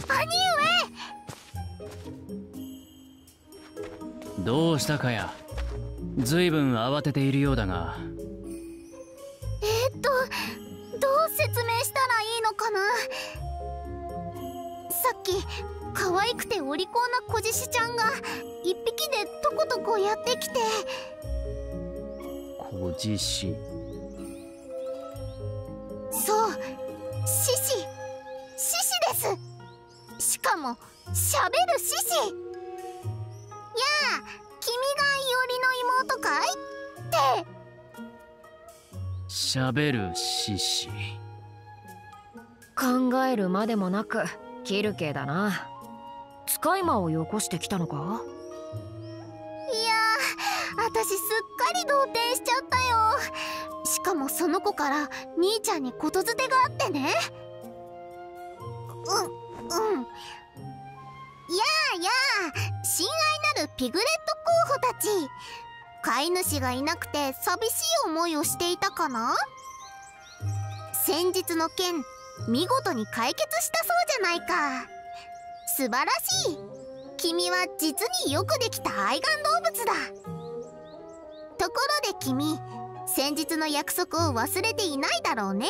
兄上。どうしたかや。ずいぶん慌てているようだが。 どう説明したらいいのかな。さっき可愛くてお利口な小獅子ちゃんが一匹でとことこやってきて。 小獅子。 そう、獅子です。しかもしゃべる獅子。やあ、君がいおりの妹かいって。 しゃべる獅子。 考えるまでもなくキルケだな。使い魔をよこしてきたのか。 いやー、私すっかり動転しちゃったよ。しかもその子から兄ちゃんにことづてがあってね。やあやあ、親愛なるピグレット候補たち。飼い主がいなくて寂しい思いをしていたかな。先日の件、見事に解決したそうじゃないか。素晴らしい。君は実によくできた愛玩動物だ。ところで君、先日の約束を忘れていないだろうね。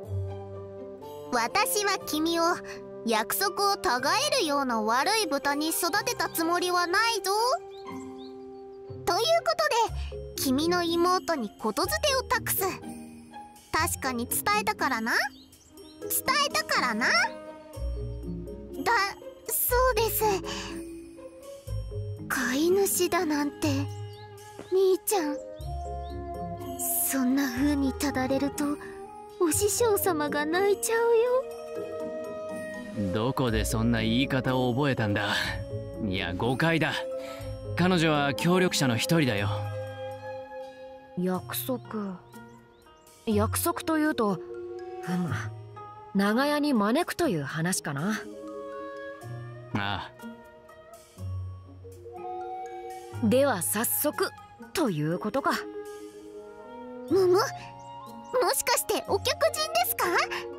私は君を約束をたがえるような悪い豚に育てたつもりはないぞ。ということで君の妹にことづてを託す。確かに伝えたからな。そうです。飼い主だなんて兄ちゃん。そんな風にただれるとお師匠様が泣いちゃうよ。 どこでそんな言い方を覚えたんだ。いや、誤解だ。彼女は協力者の一人だよ。 約束というと、長屋に招くという話かな。 ああ。では早速ということか。 もしかしてお客人ですか。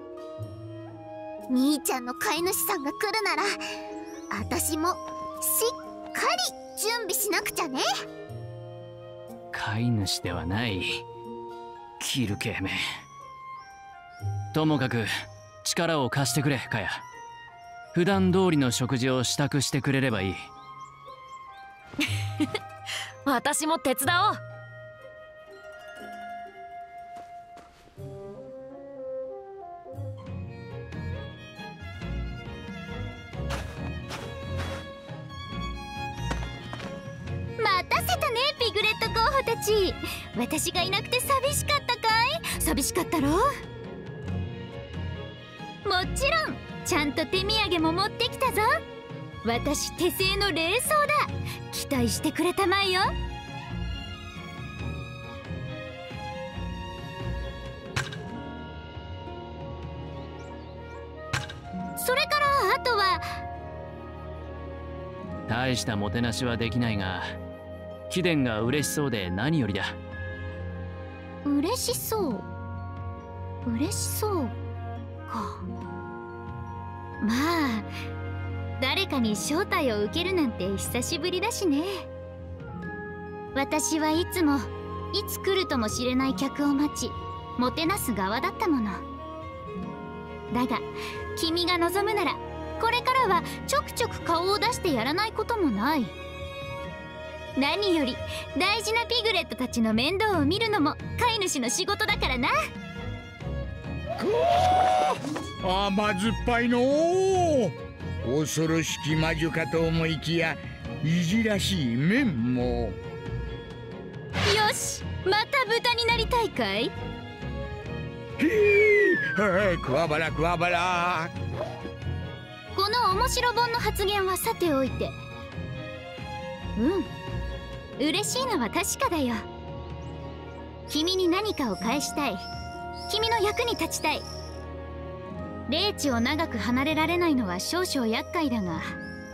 兄ちゃんの飼い主さんが来るなら私もしっかり準備しなくちゃね。 飼い主ではない。キルケめ。ともかく力を貸してくれ、カヤ。普段通りの食事を支度してくれればいい。 私も手伝おう。 待たせたね、ピグレット候補たち。私がいなくて寂しかったかい。寂しかったろ。もちろんちゃんと手土産も持ってきたぞ。私手製の冷蔵だ。期待してくれたまえよ。それからあとは。 大したもてなしはできないが、貴殿が嬉しそうで何よりだ。 嬉しそうか。まあ誰かに招待を受けるなんて久しぶりだしね。私はいつもいつ来るともしれない客を待ちもてなす側だったもの。だが君が望むならこれからはちょくちょく顔を出してやらないこともない。何より大事なピグレットたちの面倒を見るのも飼い主の仕事だからな。 甘酸っぱいのう。恐ろしき魔女かと思いきやいじらしい面も。 よし、また豚になりたいかい。 クワバラクワバラ。 この面白本の発言はさておいて、嬉しいのは確かだよ。君に何かを返したい。君の役に立ちたい。霊地を長く離れられないのは少々厄介だが、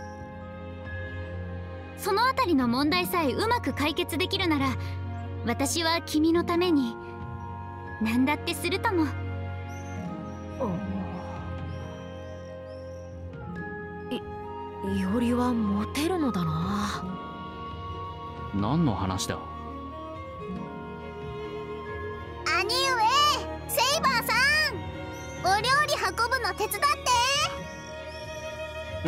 そのあたりの問題さえうまく解決できるなら私は君のために何だってするとも。 いおりはモテるのだな。 何の話だ？ 兄上、セイバーさん、お料理運ぶの手伝って。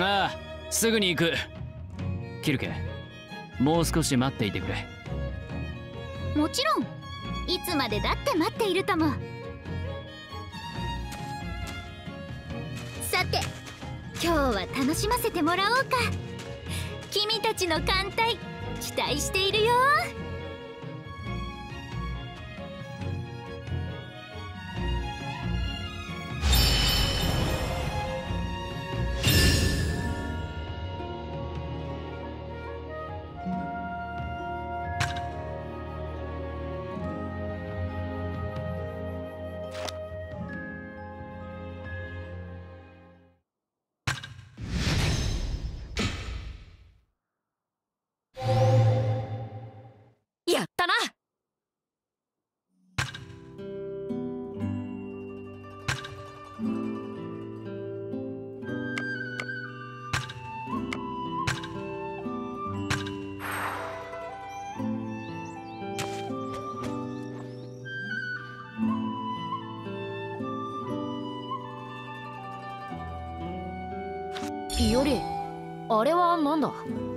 ああ、すぐに行く。キルケ、もう少し待っていてくれ。 もちろん、いつまでだって待っているとも。さて、今日は楽しませてもらおうか。君たちの艦隊期待しているよ。 やったな。いおり、あれはなんだ？